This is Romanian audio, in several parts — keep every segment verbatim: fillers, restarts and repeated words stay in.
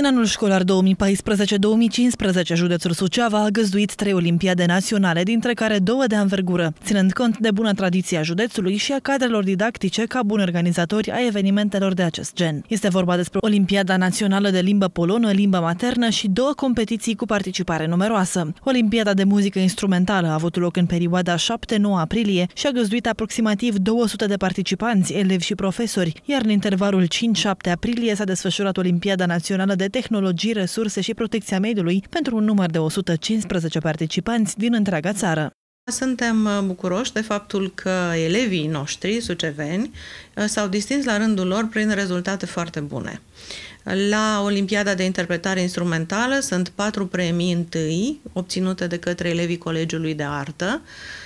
În anul școlar două mii paisprezece două mii cincisprezece, județul Suceava a găzduit trei olimpiade naționale, dintre care două de anvergură, ținând cont de bună tradiție a județului și a cadrelor didactice ca buni organizatori a evenimentelor de acest gen. Este vorba despre Olimpiada Națională de Limbă Polonă, limbă maternă și două competiții cu participare numeroasă. Olimpiada de muzică instrumentală a avut loc în perioada șapte nouă aprilie și a găzduit aproximativ două sute de participanți, elevi și profesori, iar în intervalul cinci șapte aprilie s-a desfășurat Olimpiada Națională de Tehnologii, Resurse și Protecția Mediului pentru un număr de o sută cincisprezece participanți din întreaga țară. Suntem bucuroși de faptul că elevii noștri suceveni s-au distins la rândul lor prin rezultate foarte bune. La Olimpiada de Interpretare Instrumentală sunt patru premii întâi obținute de către elevii Colegiului de Artă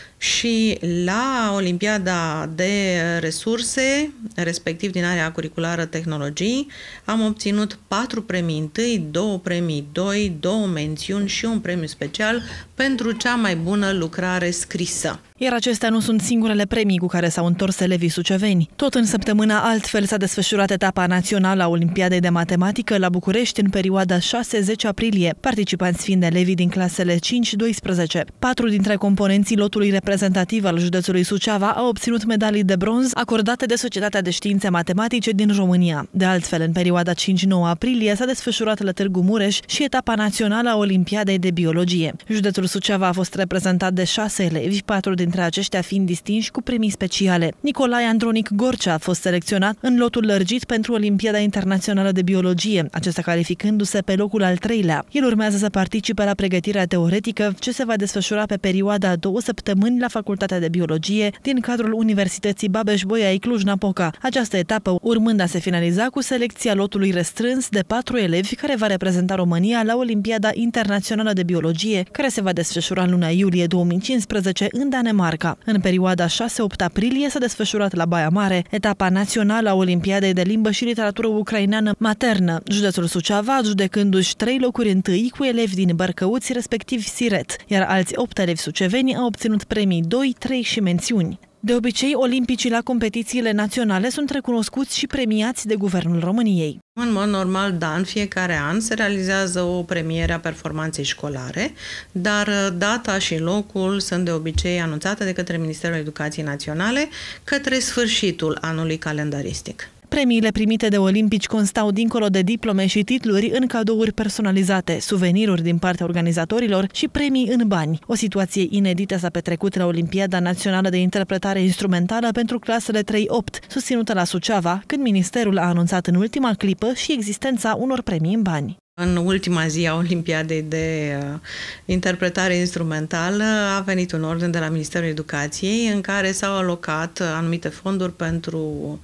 și la Olimpiada de Resurse, respectiv din area curriculară Tehnologii, am obținut patru premii întâi, două premii doi, două mențiuni și un premiu special pentru cea mai bună lucrare scrisă. Iar acestea nu sunt singurele premii cu care s-au întors elevii suceveni. Tot în săptămâna altfel s-a desfășurat etapa națională a Olimpiadei de Matematică la București în perioada șase zece aprilie, participanți fiind elevii din clasele cinci doisprezece. Patru dintre componenții lotului reprezentativ al județului Suceava au obținut medalii de bronz acordate de Societatea de Științe Matematice din România. De altfel, în perioada cinci nouă aprilie s-a desfășurat la Târgu Mureș și etapa națională a Olimpiadei de Biologie. Județul Suceava a fost reprezentat de șase elevi, patru dintre aceștia fiind distinși cu premii speciale. Nicolae Andronic Gorcea a fost selecționat în lotul lărgit pentru Olimpiada Internațională de Biologie, acesta calificându-se pe locul al treilea. El urmează să participe la pregătirea teoretică, ce se va desfășura pe perioada a două săptămâni la Facultatea de Biologie din cadrul Universității Babeș-Bolyai Cluj-Napoca. Această etapă urmând a se finaliza cu selecția lotului restrâns de patru elevi care va reprezenta România la Olimpiada Internațională de Biologie, care se va desfășura în luna iulie două mii cincisprezece în Danemarca. În perioada șase opt aprilie s-a desfășurat la Baia Mare etapa națională a Olimpiadei de Limbă și Literatură Ucraineană Maternă, județul Suceava adjudecându-și trei locuri întâi cu elevi din Bărcăuți, respectiv Siret, iar alți opt elevi suceveni au obținut premii doi, trei și mențiuni. De obicei, olimpicii la competițiile naționale sunt recunoscuți și premiați de Guvernul României. În mod normal, da, în fiecare an se realizează o premiere a performanței școlare, dar data și locul sunt de obicei anunțate de către Ministerul Educației Naționale către sfârșitul anului calendaristic. Premiile primite de olimpici constau dincolo de diplome și titluri în cadouri personalizate, suveniruri din partea organizatorilor și premii în bani. O situație inedită s-a petrecut la Olimpiada Națională de Interpretare Instrumentală pentru clasele trei opt, susținută la Suceava, când ministerul a anunțat în ultima clipă și existența unor premii în bani. În ultima zi a Olimpiadei de uh, Interpretare Instrumentală a venit un ordin de la Ministerul Educației în care s-au alocat anumite fonduri pentru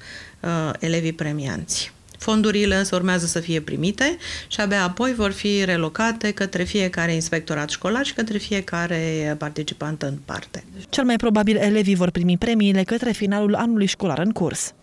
uh, elevii premianți. Fondurile însă urmează să fie primite și abia apoi vor fi relocate către fiecare inspectorat școlar și către fiecare participant în parte. Cel mai probabil elevii vor primi premiile către finalul anului școlar în curs.